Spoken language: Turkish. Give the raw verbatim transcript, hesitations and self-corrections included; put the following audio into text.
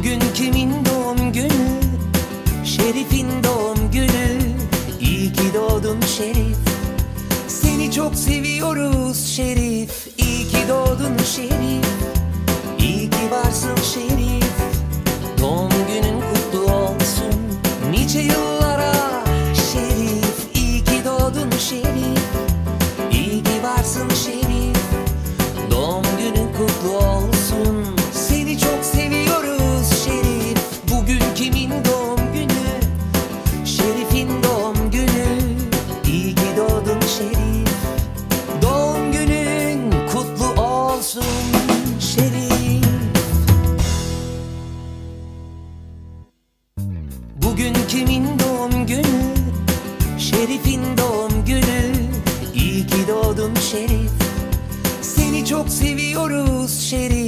Bugün kimin doğum günü? Şerif'in doğum günü. İyi ki doğdun Şerif. Seni çok seviyoruz Şerif. İyi ki doğdun Şerif. İyi ki varsın Şerif. Doğum günün kutlu olsun nice yıllara Şerif. İyi ki doğdun Şerif. İyi ki varsın Şerif. Doğum günün kutlu olsun. Seni çok seviyoruz Şerif. Bugün kimin doğum günü? Şerif'in doğum günü. İyi ki doğdun Şerif. Doğum günün kutlu olsun Şerif. Bugün kimin doğum günü? Şerif'in doğum günü. İyi ki doğdun Şerif. Seni çok seviyoruz Şerif.